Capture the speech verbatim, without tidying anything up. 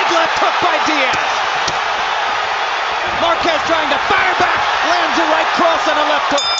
Big left hook by Diaz. Marquez trying to fire back, lands a right cross and a left hook.